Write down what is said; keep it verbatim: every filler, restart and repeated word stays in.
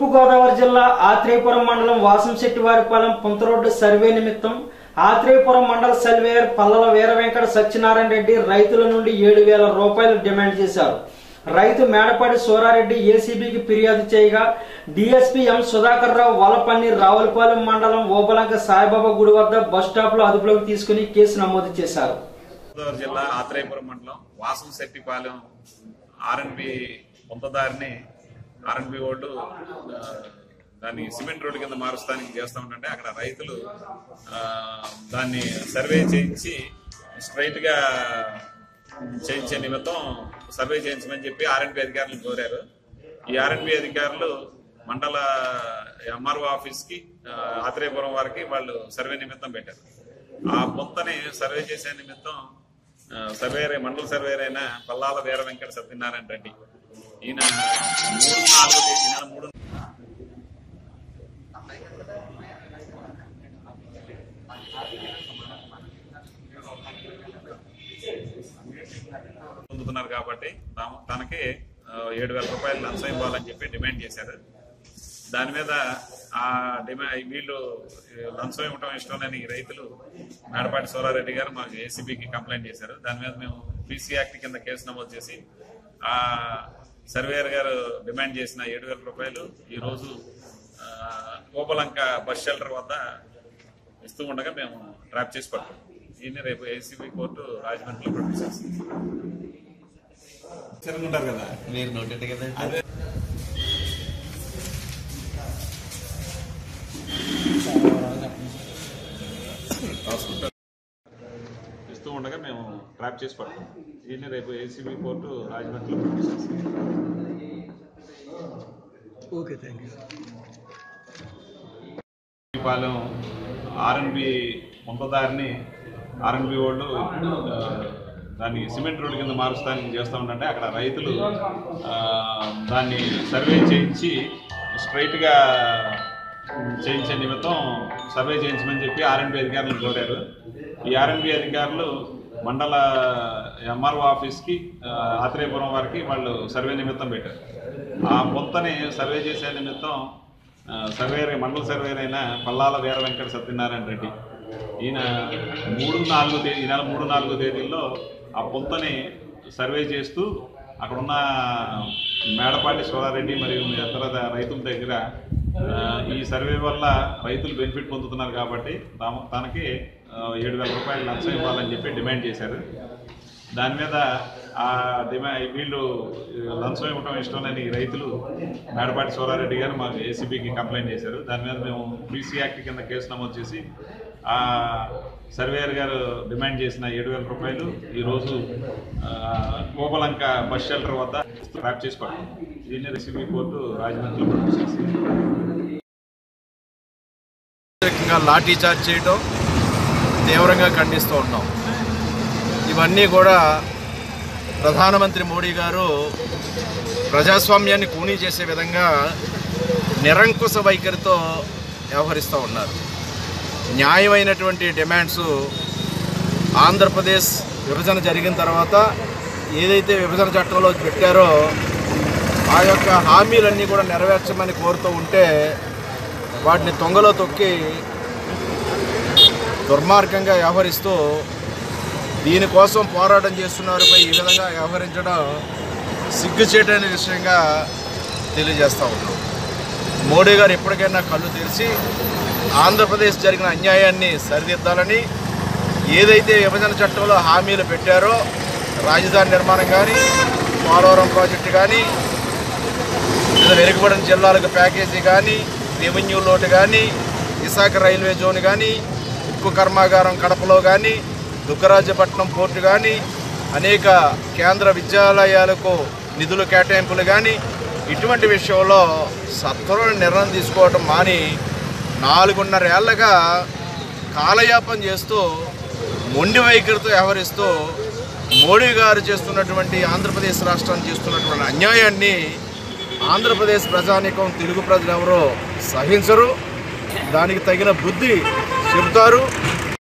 తూర్పుగోదావరి జిల్లా ఆత్రేయపురం మండలం వాసంశెట్టివారిపాలెం పుంత road survey నిమిత్తం ఆత్రేయపురం మండల సర్వేయర్ పల్లల వీర వెంకట సత్యనారాయణ రెడ్డి రైతుల నుండి ఏడు వేల రూపాయలు డిమాండ్ చేశారు. రైతు మేడపాటి సూరారెడ్డి ఏసీబీకి ఫిర్యాదు చేయగా డీఎస్పీ ఎం సుధాకర్ రావు వలపల్లి రావులపాలెం మండలం ఓబలంక సాయిబాబా గుడి వద్ద బస్ స్టాప్ లో అదుపులోకి తీసుకుని కేసు నమోదు చేశారు. జిల్లా ఆత్రేయపురం మండలం వాసంశెట్టిపాలెం ఆర్ఎన్బి పొంతదారిని ఆర్ఎన్బి వాళ్ళు దాన్ని సిమెంట్ రోడ్డు కింద మారుస్తానికి చేస్తూ ఉంటే అక్కడ రైతులు దాన్ని సర్వే చేయించి స్ట్రైట్ గా చేయించే నిమిత్తం సర్వే చేయించమని చెప్పి ఆర్ఎన్బి అధికారులు కోరారు. ఈ ఆర్ఎన్బి అధికారులు మండల ఎంఆర్ఓ ఆఫీస్ కి ఆత్రేయపురం వారికి వాళ్ళు సర్వే నిమిత్తం పెట్టారు. ఆ పొంతని సర్వే చేసే నిమిత్తం సర్వేర్ మండల సర్వేర్ అయిన పల్లాల వీర వెంకట సత్యనారాయణ రెడ్డి ఈయన మూడు నాలుగు తేదీ నెల మూడు పొందుతున్నారు కాబట్టి తనకి ఏడు వేల రూపాయలు లంచం ఇవ్వాలని చెప్పి డిమాండ్ చేశారు. దాని మీద ఆ డిమాండ్ వీళ్ళు లంచం ఇవ్వటం ఇష్టం లేని రైతులు మేడపాటి సూరారెడ్డి గారు మాకు ఏసీబీకి కంప్లైంట్ చేశారు. దాని మీద మేము పీసీ యాక్ట్ కింద కేసు నమోదు చేసి ఆ సర్వేయర్ గారు డిమాండ్ చేసిన ఏడు వేల రూపాయలు ఈ రోజు ఓబలంక బస్ షెల్టర్ వద్ద ఇస్తూ ఉండగా మేము ట్రాప్ చేసి పట్టాం. ఈయన రేపు ఏసీబీ కోర్టు రాజమండ్రిలో ప్రొడ్యూస్ చేస్తుంది. కదా మీరు నోటెడ్ కదా ఇస్తూ ఉండగా మేము ట్రాప్ చేసి పట్టాం. ఈయన రేపు ఏసీబీ కోర్టు రాజమండ్రిలో ప్రొడ్యూస్ చేస్తుంది. Okay, thank you. Palem RNB పొంతదారిని ఆర్ఎన్బి వాళ్ళు దాన్ని సిమెంట్ రోడ్డు కింద మారుస్తానికి చేస్తూ ఉంటే అక్కడ రైతులు దాన్ని సర్వే చేయించి స్ట్రైట్ గా చేయించే నిమిత్తం సర్వే చేయించమని చెప్పి ఆర్ఎన్బి అధికారులను కోరారు. ఈ ఆర్ఎన్బి అధికారులు మండల ఎంఆర్ఓ ఆఫీస్కి ఆత్రేయపురం వారికి వాళ్ళు సర్వే నిమిత్తం పెట్టారు. ఆ పొంతని సర్వే చేసే నిమిత్తం సర్వేర్ మండల సర్వేర్ అయిన పల్లాల వీర వెంకట సత్యనారాయణ రెడ్డి ఈయన మూడు నాలుగు తేదీ ఈ నెల మూడు నాలుగు తేదీల్లో ఆ పొంతని సర్వే చేస్తూ అక్కడున్న మేడపాటి సూరారెడ్డి మరియు ఇతర రైతుల దగ్గర ఈ సర్వే వల్ల రైతులు బెనిఫిట్ పొందుతున్నారు కాబట్టి తనకి ఏడు వేల రూపాయలు లంచం ఇవ్వాలని చెప్పి డిమాండ్ చేశారు. దాని మీద ఆ డిమాండ్ వీళ్ళు లంచం ఇవ్వటం ఇష్టం లేని రైతులు మేడపాటి సూరారెడ్డి గారు మాకు ఏసీబీకి కంప్లైంట్ చేశారు. దాని మీద మేము పీసీ యాక్ట్ కింద కేసు నమోదు చేసి ఆ సర్వేయర్ గారు డిమాండ్ చేసిన ఏడు వేల రూపాయలు ఈరోజు ఓబలంక బస్ షెల్టర్ వద్ద ట్రాప్ చేసి పట్టాం. దీన్ని ఏసీబీ కోర్టు రాజమండ్రిలో ప్రొడ్యూస్ చేసింది. లాఠీ చార్జ్ చేయడం తీవ్రంగా ఖండిస్తూ ఉన్నాం. ఇవన్నీ కూడా ప్రధానమంత్రి మోడీ గారు ప్రజాస్వామ్యాన్ని కూనీ చేసే విధంగా నిరంకుశ వైఖరితో వ్యవహరిస్తూ ఉన్నారు. న్యాయమైనటువంటి డిమాండ్స్ ఆంధ్రప్రదేశ్ విభజన జరిగిన తర్వాత ఏదైతే విభజన చట్టంలో పెట్టారో ఆ యొక్క హామీలన్నీ కూడా నెరవేర్చమని కోరుతూ ఉంటే వాటిని తొంగలో తొక్కి దుర్మార్గంగా వ్యవహరిస్తూ దీనికోసం పోరాటం చేస్తున్నారుపై ఈ విధంగా వ్యవహరించడం సిగ్గుచేటనే విషయంగా తెలియజేస్తూ ఉన్నాం. మోడీ గారు ఎప్పటికైనా కళ్ళు తెరిచి ఆంధ్రప్రదేశ్ జరిగిన అన్యాయాన్ని సరిదిద్దాలని ఏదైతే విభజన చట్టంలో హామీలు పెట్టారో రాజధాని నిర్మాణం కానీ పోలవరం ప్రాజెక్టు కానీ లేదా వెనుకబడిన జిల్లాలకు ప్యాకేజీ కానీ రెవెన్యూ లోటు కానీ విశాఖ రైల్వే జోన్ కానీ ఉక్కు కర్మాగారం కడపలో కానీ దుగ్గరాజపట్నం పోర్టు కానీ అనేక కేంద్ర విద్యాలయాలకు నిధుల కేటాయింపులు కానీ ఇటువంటి విషయంలో సత్వరమైన నిర్ణయం తీసుకోవటం మాని నాలుగున్నర ఏళ్లగా కాలయాపన చేస్తూ మొండి వైఖరితో వ్యవహరిస్తూ మోడీ గారు చేస్తున్నటువంటి ఆంధ్రప్రదేశ్ రాష్ట్రాన్ని చేస్తున్నటువంటి అన్యాయాన్ని ఆంధ్రప్రదేశ్ ప్రజానీకం తెలుగు ప్రజలు ఎవరో సహించరు. దానికి తగిన బుద్ధి చెబుతారు.